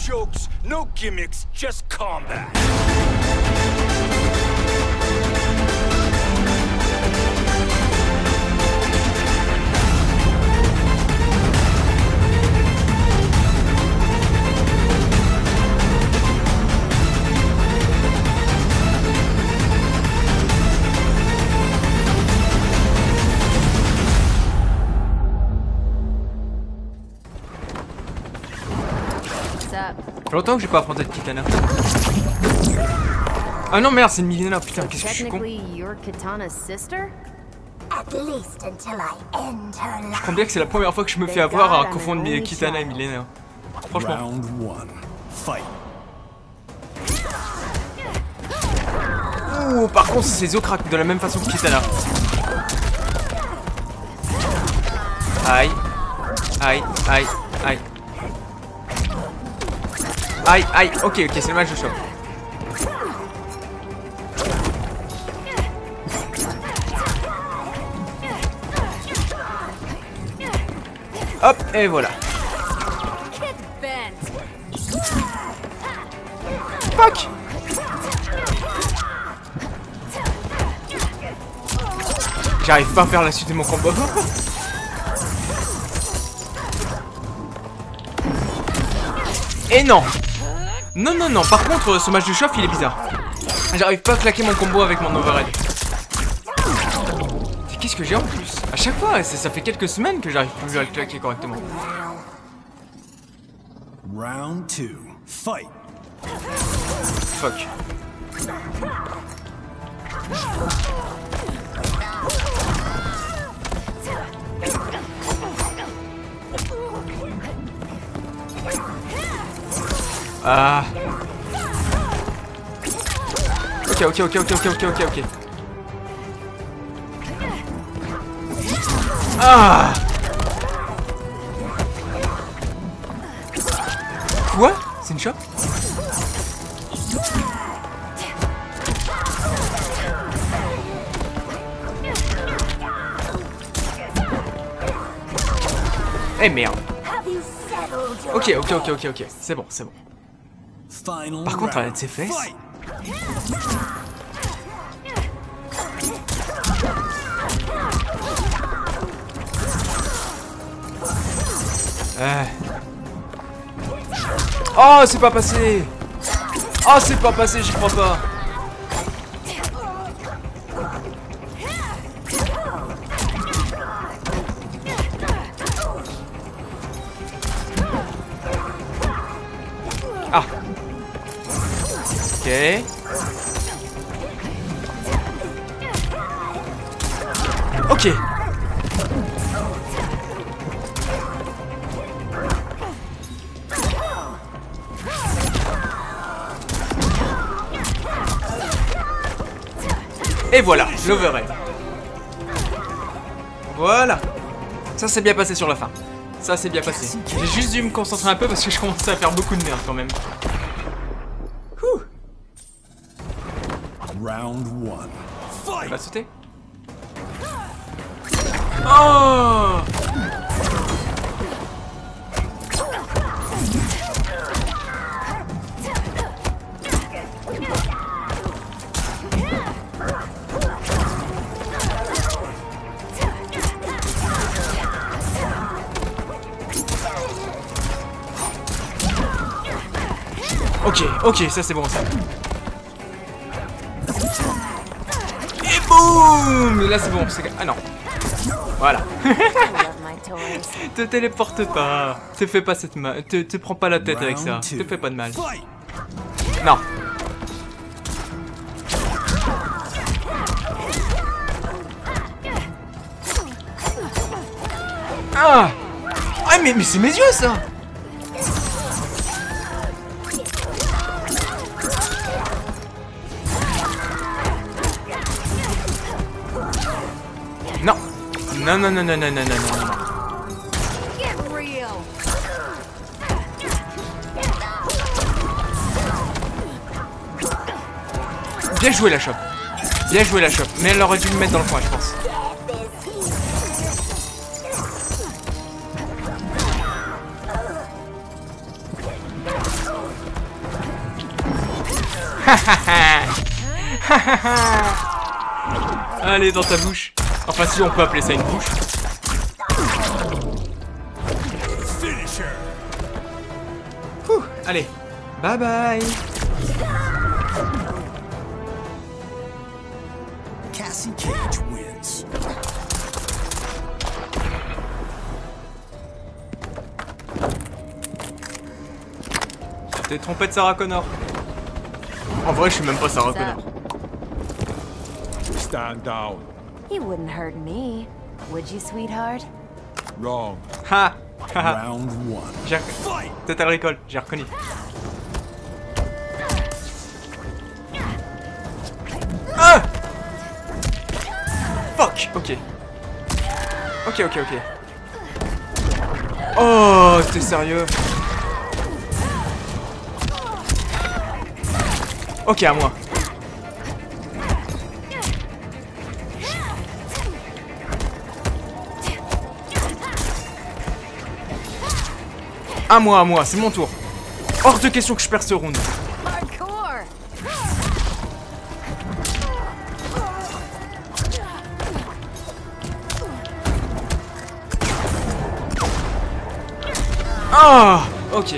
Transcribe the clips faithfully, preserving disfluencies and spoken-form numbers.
jokes, no gimmicks, just combat. Ça fait longtemps que j'ai pas affronté de Kitana. Ah non merde, c'est une Milena, putain, qu'est-ce que je suis con. Je crois bien que c'est la première fois que je me fais avoir à confondre Kitana et Milena. Franchement. Ouh, par contre, ses os craquent de la même façon que Kitana. Aïe. Aïe, aïe, aïe. Aïe, aïe, ok, ok, c'est le match de choc. Hop, et voilà. Fuck. J'arrive pas à faire la suite de mon combo. Et non. Non, non, non, par contre, ce match de chauffe, il est bizarre. J'arrive pas à claquer mon combo avec mon overhead. Qu'est-ce que j'ai en plus? À chaque fois, ça fait quelques semaines que j'arrive plus à le claquer correctement. Round two. Fight. Fuck. Ah. Ok, ok, ok, ok, ok, ok, ok, ok. Ah. Quoi? C'est une shot? Eh merde. Ok, ok, ok, ok, ok. C'est bon, c'est bon. Par contre, elle a de ses fesses. Euh. Oh, c'est pas passé. Oh, c'est pas passé, j'y crois pas. Ah. Ok. Ok. Et voilà, l'overhead. Voilà. Ça s'est bien passé sur la fin. Ça s'est bien passé. J'ai juste dû me concentrer un peu parce que je commençais à faire beaucoup de merde quand même. Ouh. Round one. Elle va sauter. Oh. Ok, ok, ça c'est bon ça. Et boum. Là c'est bon, c'est... Ah non. Voilà. Te téléporte pas. Te fais pas cette mal. Te, te prends pas la tête avec ça. Te fais pas de mal. Non. Ah. Ah mais, mais c'est mes yeux ça. Non. Non, non, non, non, non, non, non, non. Bien joué la chope. Bien joué la chope. Mais elle aurait dû me mettre dans le coin, je pense. Allez, dans ta bouche. Enfin, si on peut appeler ça une bouche. Ouh, allez, bye bye. Cassie Cage wins. Tu t'es trompé de Sarah Connor. En vrai, je suis même pas Sarah Connor. Stand down. He wouldn't hurt me, would you, sweetheart? Wrong. Ha. Round one. J'ai Total Recall, j'ai reconnu. Ah. Fuck. Ok. Ok, ok, ok. Oh, t'es sérieux? Ok, à moi. À moi, à moi, c'est mon tour. Hors de question que je perds ce round. Ah, oh, ok.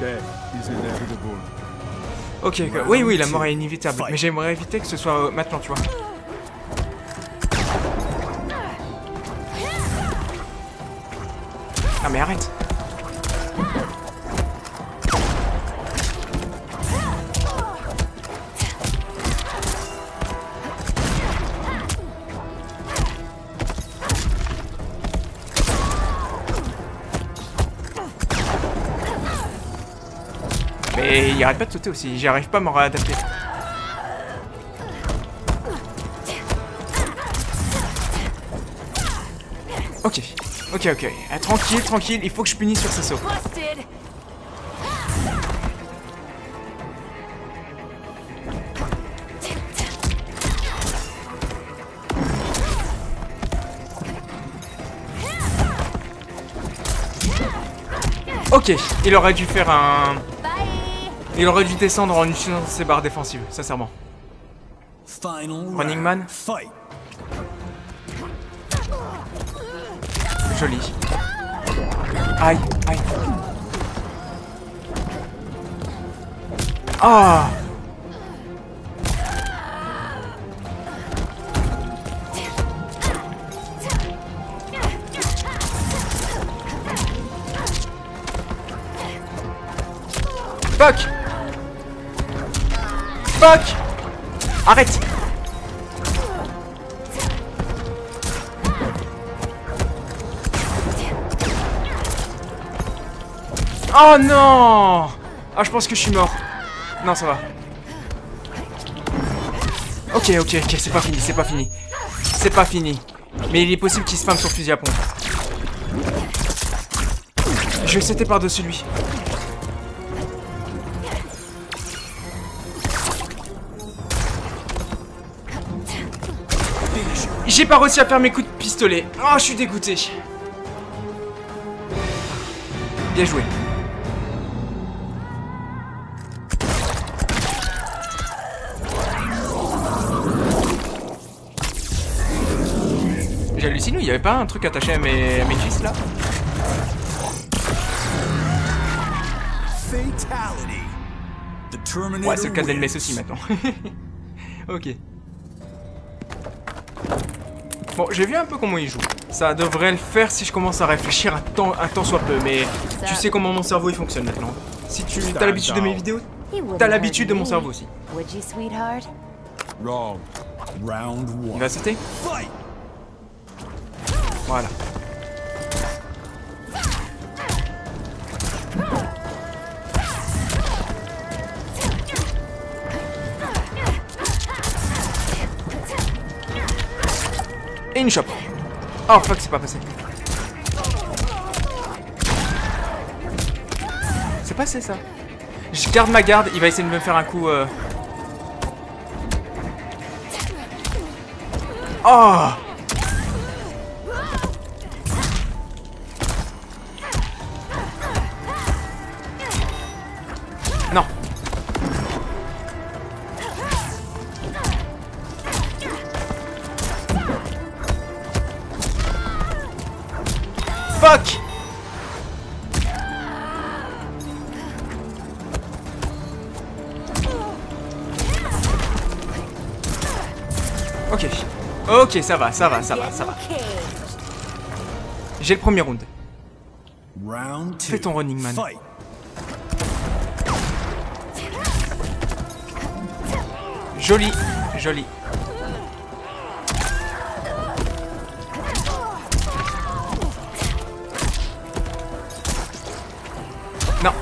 Ok, ok. Oui, oui, la mort est inévitable. Mais j'aimerais éviter que ce soit euh, maintenant, tu vois. Ah, mais arrête. Mais il arrête pas de sauter aussi, j'y arrive pas à m'en réadapter. Ok, ok, ok. Ah, tranquille, tranquille, il faut que je punisse sur ce saut. Ok, il aurait dû faire un... Il aurait dû descendre en utilisant ses barres défensives, sincèrement. Running Man. Joli. Aïe, aïe. Ah. Fuck. Fuck. Arrête. Oh non. Ah, je pense que je suis mort. Non, ça va. Ok, ok, ok, c'est pas fini, c'est pas fini. C'est pas fini. Mais il est possible qu'il spamme son fusil à pompe. Je vais sauter par-dessus lui. J'ai pas réussi à faire mes coups de pistolet. Oh, je suis dégoûté. Bien joué. J'hallucine, il y avait pas un truc attaché à mes, à mes cuisses là? Ouais, c'est le cas d'Elmes aussi maintenant. Ok. Bon, j'ai vu un peu comment il joue. Ça devrait le faire si je commence à réfléchir un temps, un temps soit peu, mais tu sais comment mon cerveau il fonctionne maintenant. Si tu as l'habitude de mes vidéos, t'as l'habitude de mon cerveau aussi. Wrong. Il va sauter. Voilà. Et une chope. Oh fuck, c'est pas passé. C'est passé ça. Je garde ma garde, il va essayer de me faire un coup. Euh... Oh. Non. Fuck. Ok. Ok, ça va, ça va, ça va, ça va. J'ai le premier round. Round two. Fais ton Running Man. Fight. Joli, joli. Non.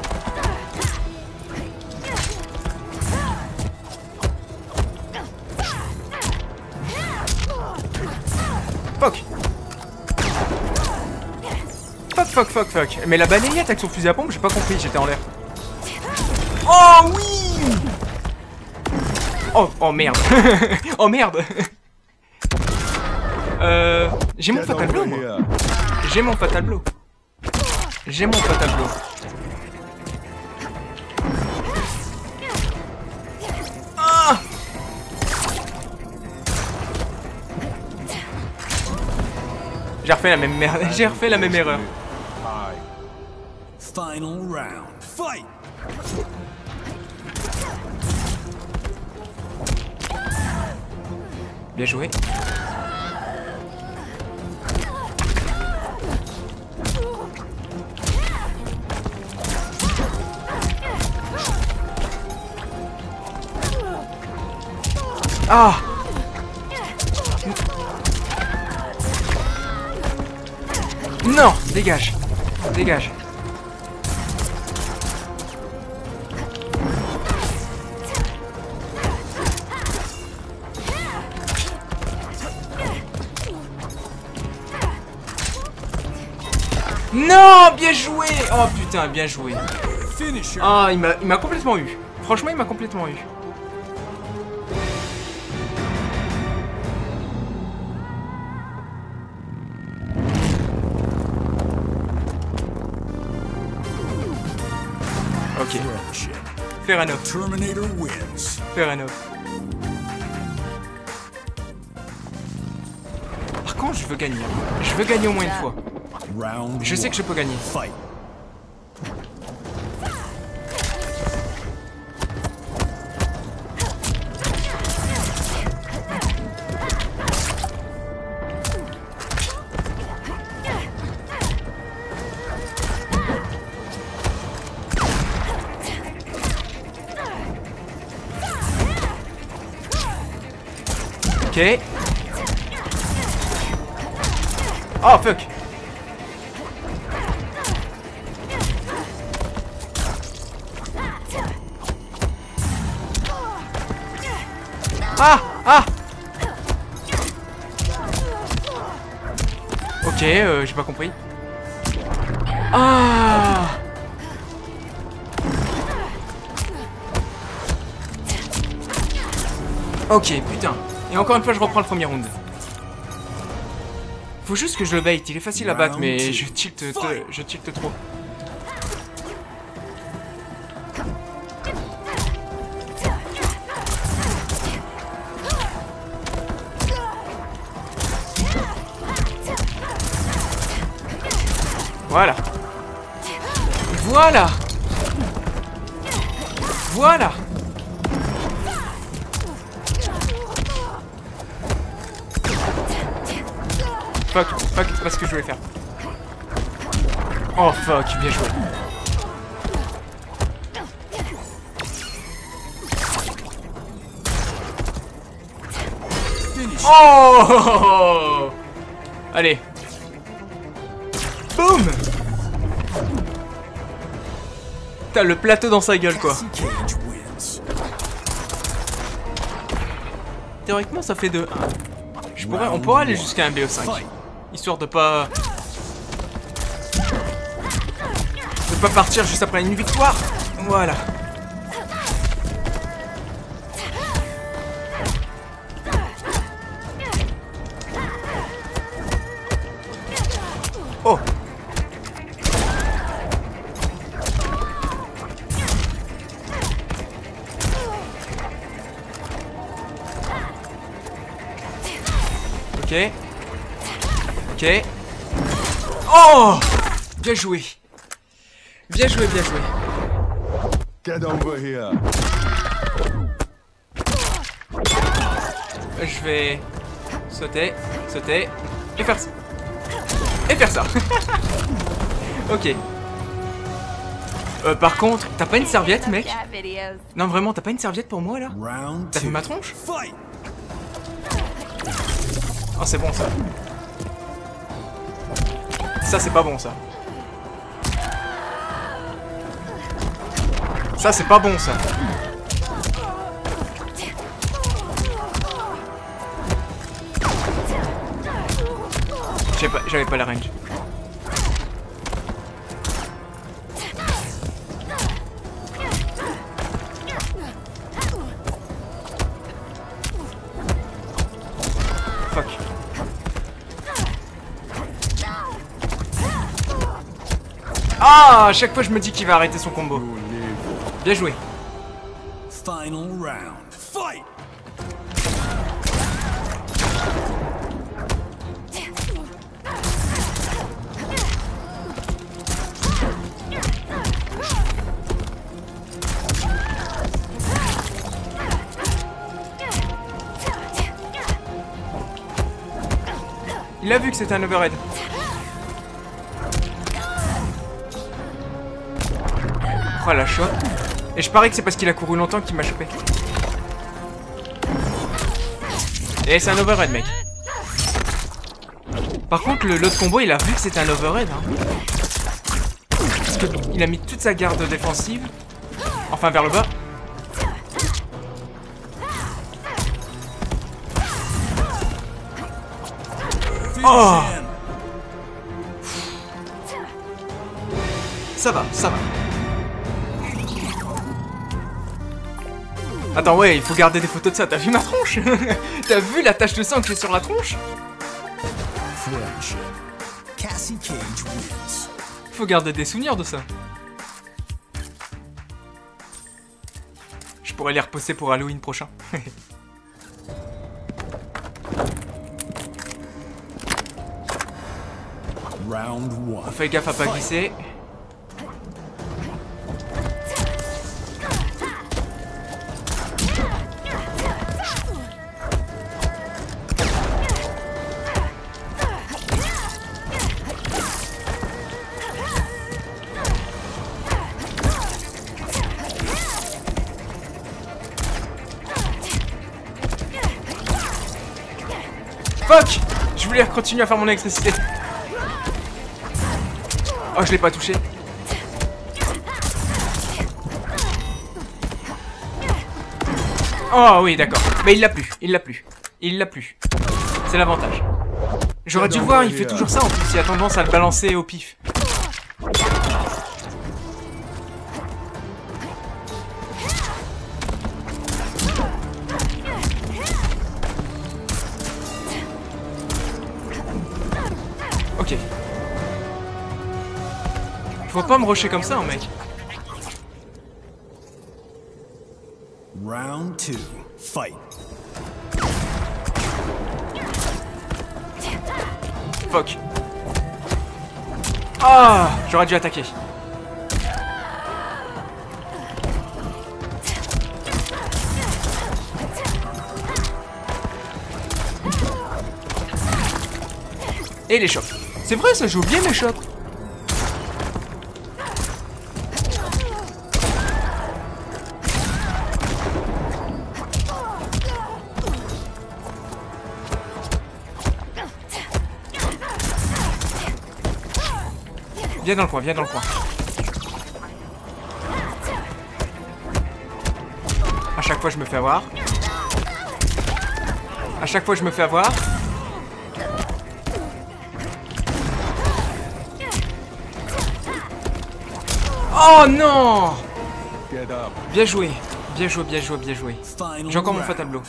Fuck. Fuck, fuck, fuck, fuck. Mais la balayette avec son fusil à pompe, j'ai pas compris, j'étais en l'air. Oh oui. Oh, oh merde. Oh merde. Euh, j'ai mon fatal blow, moi. J'ai mon fatal blow. J'ai mon fatal blow. Ah. J'ai refait la même merde. J'ai refait la même erreur. Final round. Fight. Bien joué. Ah! Non! Dégage! Dégage! Non! Bien joué! Oh putain, bien joué! Ah, il m'a il m'a complètement eu. Franchement, il m'a complètement eu. Ok. Fair enough. Terminator wins. Fair enough. Par contre, je veux gagner. Je veux gagner au moins une fois. Round Je sais que je peux gagner. Fight. Ok. Oh fuck. Ah ah. Ok, euh, j'ai pas compris. Ah. Ok, putain. Et encore une fois, je reprends le premier round. Faut juste que je le bait. Il est facile à battre, mais je tilte, je tilte trop. Voilà. Voilà. Voilà. Fuck, fuck, c'est pas ce que je voulais faire. Oh fuck, bien joué. Oh. Allez. Boum. T'as le plateau dans sa gueule quoi. Théoriquement ça fait deux un. Je pourrais, on pourrait aller jusqu'à un B O cinq. Histoire de pas... De pas partir juste après une victoire. Voilà. Oh. Ok. Ok. Oh! Bien joué. Bien joué, bien joué. Get over here. Je vais sauter, sauter et faire ça. Et faire ça. Ok. Euh, par contre, t'as pas une serviette, mec? Non, vraiment, t'as pas une serviette pour moi, là? T'as vu ma tronche? Oh, c'est bon, ça. Ça, c'est pas bon, ça. Ça, c'est pas bon, ça. J'avais pas, pas la range. Fuck. Ah, à chaque fois je me dis qu'il va arrêter son combo. Bien joué. Final round. Fight. Il a vu que c'était un overhead. Oh la chope. Et je parie que c'est parce qu'il a couru longtemps qu'il m'a chopé. Et c'est un overhead, mec. Par contre, l'autre combo, il a vu que c'était un overhead. Hein. Parce qu'il a mis toute sa garde défensive. Enfin, vers le bas. Oh! Ça va, ça va. Attends, ouais, il faut garder des photos de ça. T'as vu ma tronche? T'as vu la tache de sang que j'ai sur la tronche? Faut garder des souvenirs de ça. Je pourrais les reposter pour Halloween prochain. Round one. Fais gaffe à pas glisser. Fuck! Je voulais continuer à faire mon électricité. Oh, je l'ai pas touché. Oh oui, d'accord. Mais il l'a plus, il l'a plus. Il l'a plus. C'est l'avantage. J'aurais dû le voir, il fait toujours ça en plus. Il a tendance à le balancer au pif. Ok. Faut pas me rusher comme ça, hein, mec. Round two. Fight. Fuck. Ah, j'aurais dû attaquer. Et les chocs. C'est vrai, ça joue bien mes chocs. Viens dans le coin, viens dans le coin. À chaque fois je me fais avoir. À chaque fois je me fais avoir. Oh non! Bien joué, bien joué, bien joué, bien joué. J'ai encore mon faux tableau.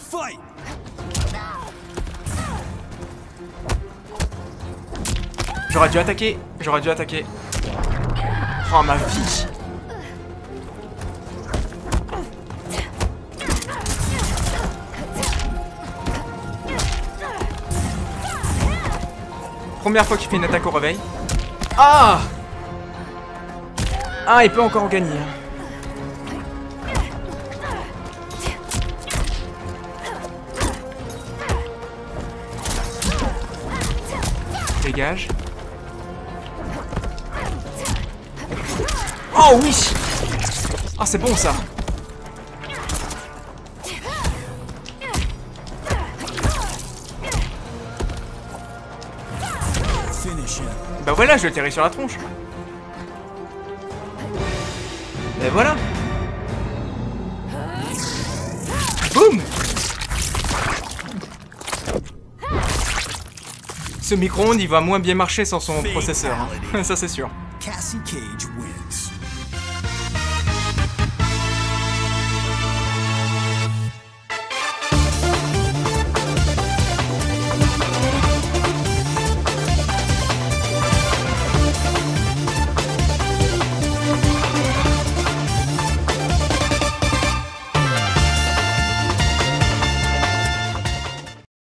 J'aurais dû attaquer, j'aurais dû attaquer. Oh ma vie. Première fois qu'il fait une attaque au réveil. Ah! Ah, il peut encore gagner. Dégage. Oh oui! Ah, c'est bon ça. Bah voilà, je vais tirer sur la tronche. Et voilà. Boum. Ce micro-ondes, il va moins bien marcher sans son processeur. Hein. Ça, c'est sûr. Cassie Cage wins.